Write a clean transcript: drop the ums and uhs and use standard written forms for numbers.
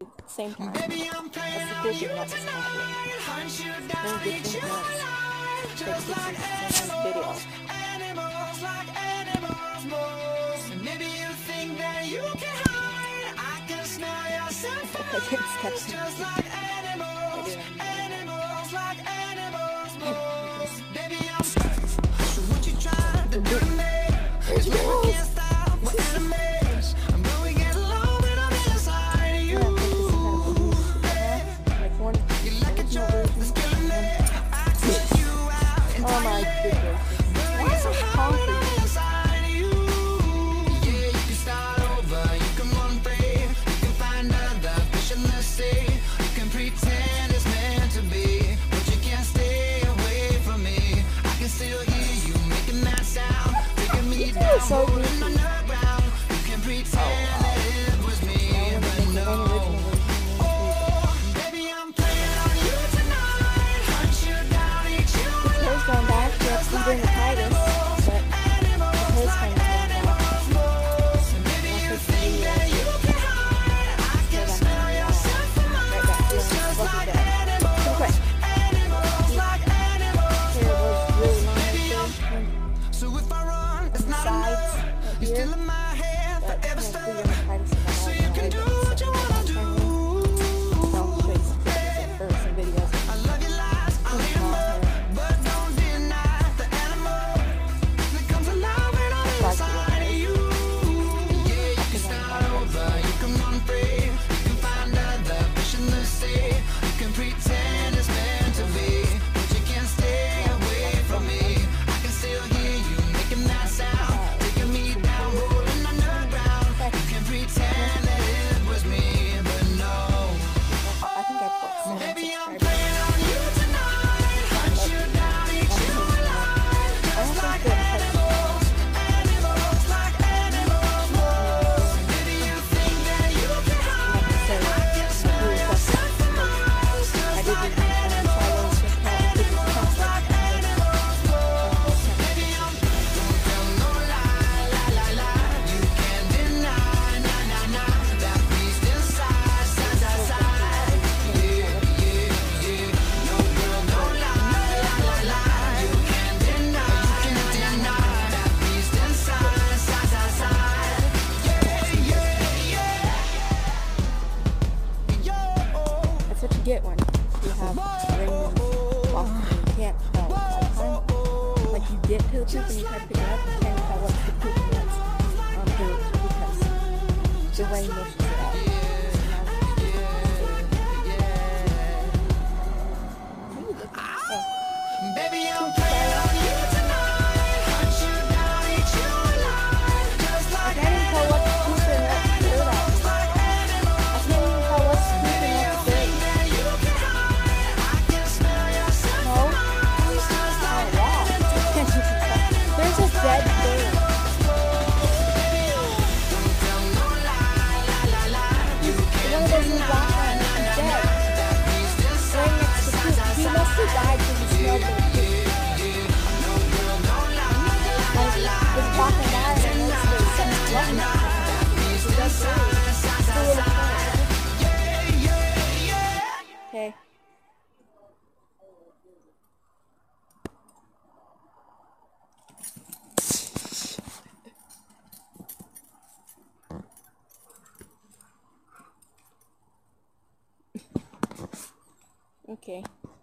Same time. That's the cool thing about this tablet. One good thing about it. Take pictures and video. I can't step oh my goodness. Why so concrete? So goofy. Going back, he has flea dermatitis, but his kind of going back. Get one. You have rings walking, you can't tell by the time, like you get to the poop and you try to pick it up, you can't tell what's the poop and what's dirt because the rain washes it out. Baby, I'm playing on you tonight. Hunt you down, eat you alive. Just like I can't even tell what's poop and what's dirt out. I can't even tell what's poop and what's dirt. There's a dead bird. One of those in the background is dead. Right next to poop. He must have died because he smelled the poop. I was walking by and I noticed there was something wet in it. It's a dead bird. It's a little plant. Okay. Okay.